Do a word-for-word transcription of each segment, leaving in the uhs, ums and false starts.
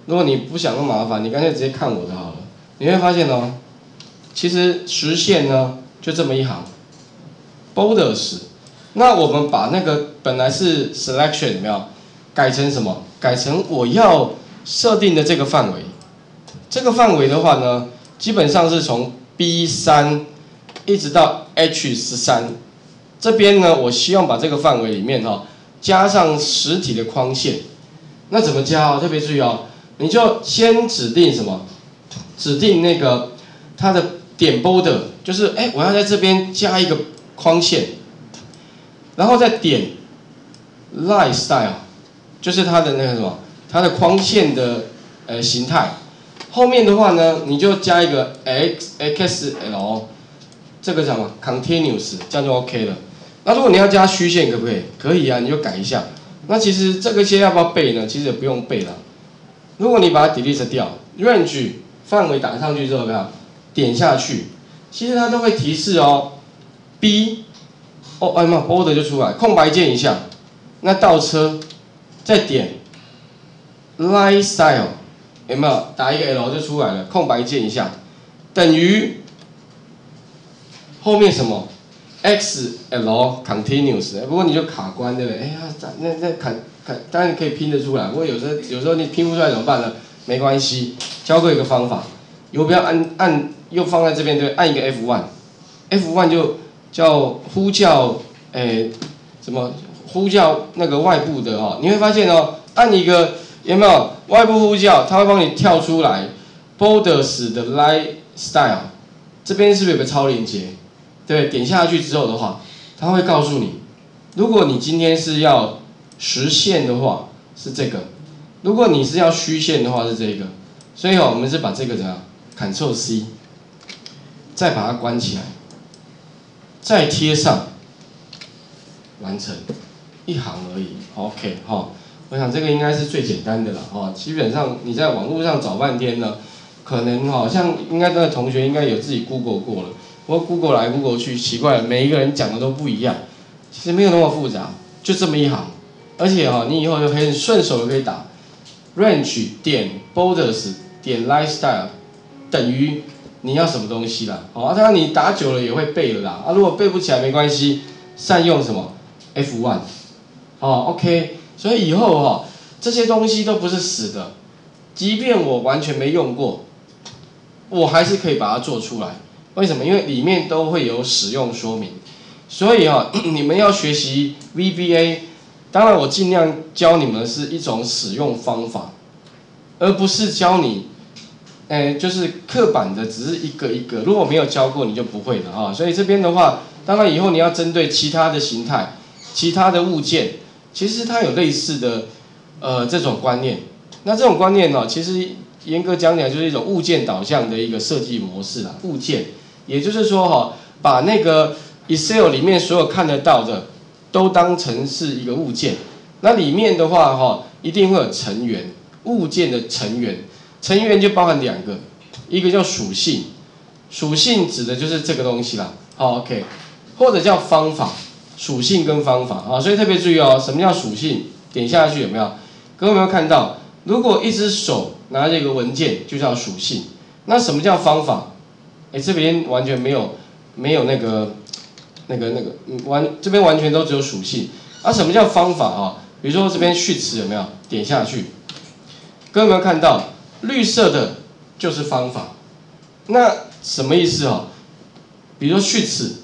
如果你不想那么麻烦，你干脆直接看我的好了。你会发现哦，其实实线呢就这么一行 ，borders。那我们把那个本来是 selection 有没有改成什么？改成我要设定的这个范围。这个范围的话呢，基本上是从 B 三一直到 H 十三。这边呢，我希望把这个范围里面哈、哦、加上实体的框线。那怎么加哦？特别注意哦，你就先指定什么？指定那个它的点 border， 就是哎，我要在这边加一个框线，然后再点 line style， 就是它的那个什么，它的框线的呃形态。后面的话呢，你就加一个 x x l， 这个叫什么 continuous， 这样就 OK 了。那如果你要加虚线，可不可以？可以啊，你就改一下。那其实这个些要不要背呢？其实也不用背了。如果你把它 delete 掉 ，range 范围打上去之后，有没有点下去？其实它都会提示哦 ，B， 哦，哎妈 ，border 就出来，空白键一下，那倒车，再点 line style， 有没有打一个 L 就出来了？空白键一下，等于后面什么 x l continuous， 不过你就卡关对不对？哎呀，那那卡卡，当然可以拼得出来，不过有时候有时候你拼不出来怎么办呢？没关系，教过一个方法，游标按按又放在这边对，按一个 F 一 ，F 一 就叫呼叫，诶，什么呼叫那个外部的哦，你会发现哦，按一个有没有外部呼叫，它会帮你跳出来 borders 的 line style， 这边是不是有个超连接？对，点下去之后的话，它会告诉你，如果你今天是要实线的话，是这个；如果你是要虚线的话，是这个。所以哦，我们是把这个怎样 ，Ctrl C， 再把它关起来，再贴上，完成一行而已。OK 哈、哦，我想这个应该是最简单的了哈、哦。基本上你在网络上找半天呢，可能好像应该那个同学应该有自己 Google 过了。不过 Google 来 Google 去，奇怪了，每一个人讲的都不一样。其实没有那么复杂，就这么一行。而且哈、哦，你以后就可以顺手的可以打 range 点 borders 点 line style 等于你要什么东西啦。好、哦，当然你打久了也会背了啦。啊，如果背不起来没关系，善用什么 F 一。哦 ，OK。所以以后哈、哦，这些东西都不是死的，即便我完全没用过，我还是可以把它做出来。为什么？因为里面都会有使用说明，所以哈、哦，你们要学习 V B A， 当然我尽量教你们的是一种使用方法，而不是教你，哎，就是刻板的，只是一个一个。如果没有教过，你就不会了啊。所以这边的话，当然以后你要针对其他的形态、其他的物件，其实它有类似的呃这种观念。那这种观念呢、哦，其实严格讲起来就是一种物件导向的一个设计模式啦。物件。也就是说哈，把那个 Excel 里面所有看得到的，都当成是一个物件。那里面的话哈，一定会有成员，物件的成员，成员就包含两个，一个叫属性，属性指的就是这个东西啦。好 ，OK， 或者叫方法，属性跟方法啊，所以特别注意哦，什么叫属性？点下去有没有？各位有没有看到？如果一只手拿着一个文件，就叫属性。那什么叫方法？哎，这边完全没有没有那个那个那个完这边完全都只有属性。啊，什么叫方法啊？比如说这边序词有没有？点下去，各位有没有看到绿色的就是方法？那什么意思啊？比如说序词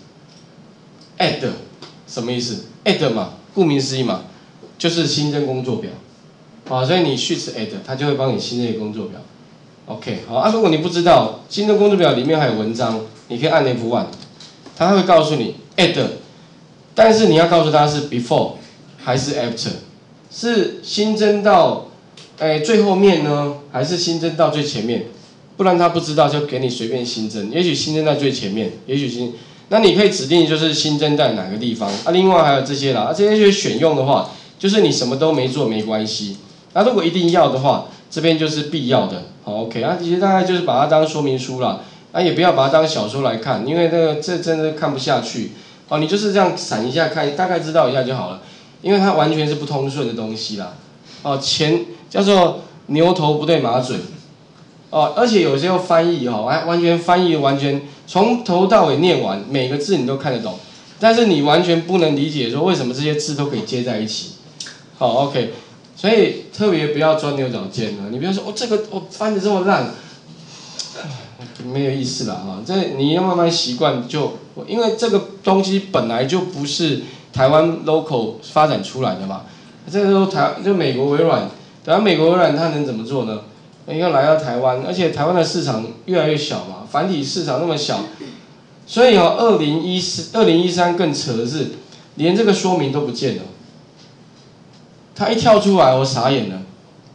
，add 什么意思 ？add 嘛，顾名思义嘛，就是新增工作表。啊，所以你序词 add， 它就会帮你新增一个工作表。OK， 好啊。如果你不知道新增工作表里面还有文章，你可以按 F 一， 它会告诉你 add， 但是你要告诉它是 before 还是 after， 是新增到哎最后面呢，还是新增到最前面？不然他不知道就给你随便新增，也许新增在最前面，也许新，那你可以指定就是新增在哪个地方啊。另外还有这些啦，啊这些选用的话，就是你什么都没做没关系。那如果一定要的话，这边就是必要的，好 OK 啊，其实大概就是把它当说明书啦，啊也不要把它当小说来看，因为那个这真的看不下去，哦你就是这样闪一下看，大概知道一下就好了，因为它完全是不通顺的东西啦，哦前叫做牛头不对马嘴，哦，而且有时候翻译哈、哦，哎，完全翻译完全从头到尾念完，每个字你都看得懂，但是你完全不能理解说为什么这些字都可以接在一起。好 ，OK， 所以特别不要钻牛角尖啊！你不要说哦，这个我翻的这么烂，没有意思了哈。这你要慢慢习惯就，因为这个东西本来就不是台湾 local 发展出来的嘛。这个时候台就美国微软，然后美国微软它能怎么做呢？要来到台湾，而且台湾的市场越来越小嘛，繁体市场那么小，所以哦，二零一四、二零一三更扯的是，连这个说明都不见了。它一跳出来，我傻眼了，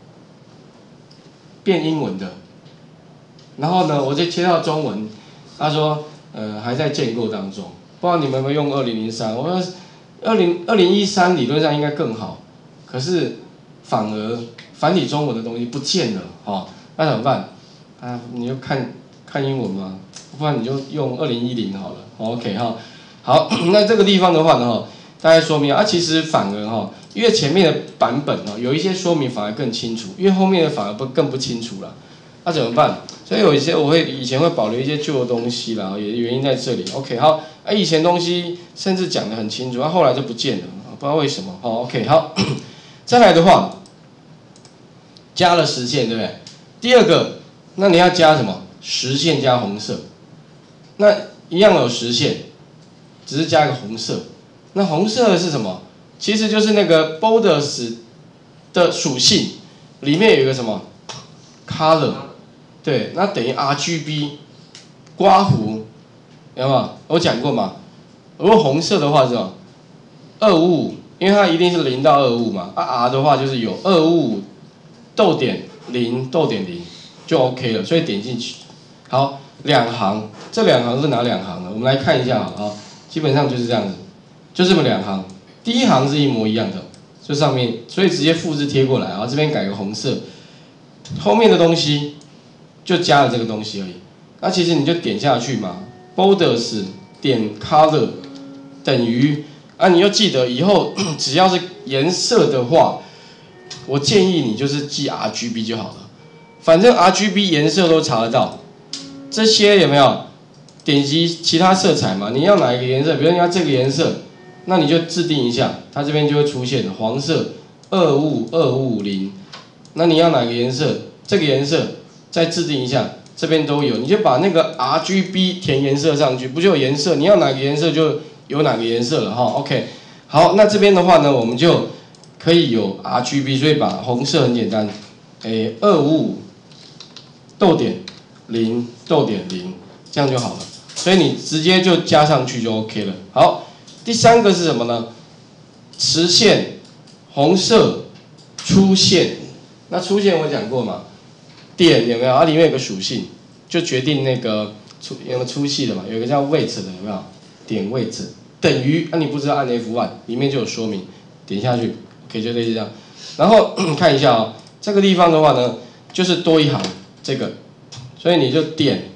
变英文的。然后呢，我就切到中文，他说，呃，还在建构当中，不知道你们有没有用二零零三？我说，二零二零一三理论上应该更好，可是反而繁体中文的东西不见了，哦，那怎么办？啊，你就看看英文嘛，不然你就用二零一零好了 ，OK 哈。好，那这个地方的话呢，大概说明啊，其实反而哈，越前面的版本哦，有一些说明反而更清楚，越后面的反而不更不清楚了。那、啊、怎么办？所以有一些我会以前会保留一些旧的东西啦，也原因在这里。OK， 好，啊，以前东西甚至讲得很清楚，啊，后来就不见了，不知道为什么。好 ，OK， 好，再来的话，加了实线，对不对？第二个，那你要加什么？实线加红色，那一样有实线，只是加一个红色。那红色的是什么？其实就是那个 borders 的属性里面有一个什么 color。对，那等于 R G B， 刮弧，有没有？我讲过嘛。如果红色的话是什么？二五五，因为它一定是零到二五嘛。啊 R 的话就是有二五五逗点零逗点零就 OK 了，所以点进去。好，两行，这两行是哪两行呢？我们来看一下啊，基本上就是这样子，就这么两行。第一行是一模一样的，就上面，所以直接复制贴过来，然后这边改个红色，后面的东西。就加了这个东西而已，那其实你就点下去嘛 ，borders 点 color 等于啊，你要记得以后只要是颜色的话，我建议你就是记 R G B 就好了，反正 R G B 颜色都查得到，这些有没有？点击其他色彩嘛，你要哪一个颜色？比如你要这个颜色，那你就制定一下，它这边就会出现黄色二五二五零，那你要哪个颜色？这个颜色。再制定一下，这边都有，你就把那个 R G B 填颜色上去，不就有颜色？你要哪个颜色就有哪个颜色了哈。OK， 好，那这边的话呢，我们就可以有 R G B， 所以把红色很简单，哎，二五五逗点零逗点零，这样就好了。所以你直接就加上去就 OK 了。好，第三个是什么呢？实线红色粗线，那粗线我讲过嘛。点有没有？它里面有个属性，就决定那个粗有个粗细的嘛，有一个叫 weight 的有没有？点 weight 等于，那、啊、你不知道按 F 一 里面就有说明，点下去 ，OK 就类似这样。然后看一下哦，这个地方的话呢，就是多一行这个，所以你就点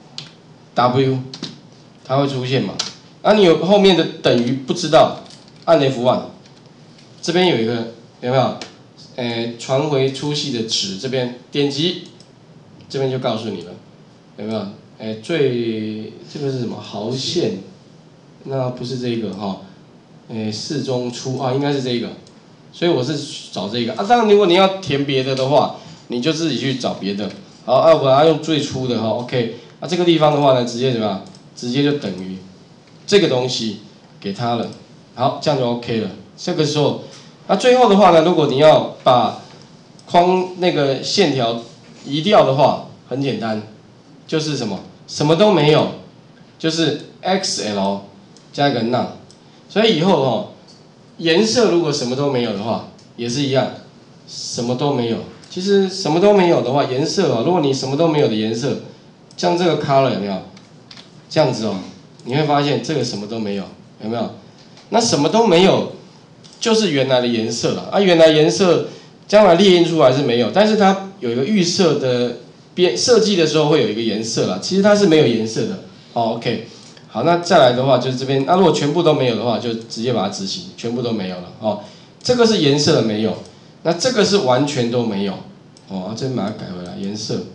W， 它会出现嘛。啊，你有后面的等于不知道，按 F 一， 这边有一个有没有？呃，传回粗细的值这边点击。这边就告诉你了，有没有？哎，最这个是什么毫线？那不是这个哈，哎，适中粗啊，应该是这个。所以我是找这个啊。当然，如果你要填别的的话，你就自己去找别的。好啊，我要用最粗的哈 ，OK。啊，这个地方的话呢，直接怎么样？直接就等于这个东西给它了。好，这样就 OK 了。这个时候，那最后的话呢，如果你要把框那个线条移掉的话，很简单，就是什么什么都没有，就是 X L 加一个 none。所以以后哦，颜色如果什么都没有的话，也是一样，什么都没有。其实什么都没有的话，颜色哦，如果你什么都没有的颜色，像这个 color 有没有？这样子哦，你会发现这个什么都没有，有没有？那什么都没有，就是原来的颜色了。啊，原来颜色将来列印出来是没有，但是它有一个预设的编设计的时候会有一个颜色啦，其实它是没有颜色的。哦 ，OK， 好，那再来的话就是这边，那、啊、如果全部都没有的话，就直接把它执行，全部都没有了。哦，这个是颜色的没有，那这个是完全都没有。 哦，这边把它改回来，颜色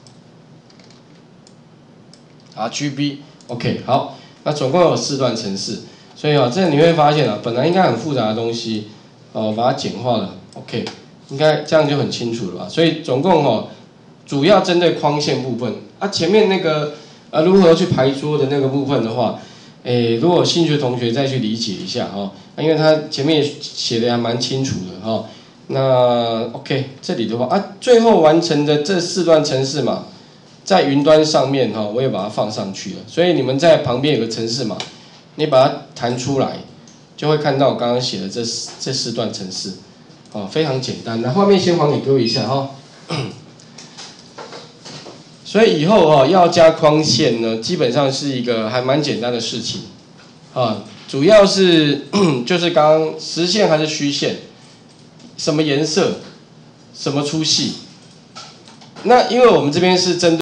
，R G B，OK， 好，那总共有四段程式，所以啊，这你会发现啊，本来应该很复杂的东西，哦，把它简化了 ，OK， 应该这样就很清楚了吧？所以总共哦，主要针对框线部分，啊，前面那个呃如何去排桌的那个部分的话。 诶，如果有兴趣的同学再去理解一下哈，因为他前面写的还蛮清楚的哈。那 OK， 这里的话啊，最后完成的这四段程式码，在云端上面哈，我也把它放上去了。所以你们在旁边有个程式码，你把它弹出来，就会看到我刚刚写的这这四段程式，哦，非常简单。那画面先还给各位一下哈。所以以后哦要加框线呢，基本上是一个还蛮简单的事情，啊，主要是就是刚刚实线还是虚线，什么颜色，什么粗细，那因为我们这边是针对。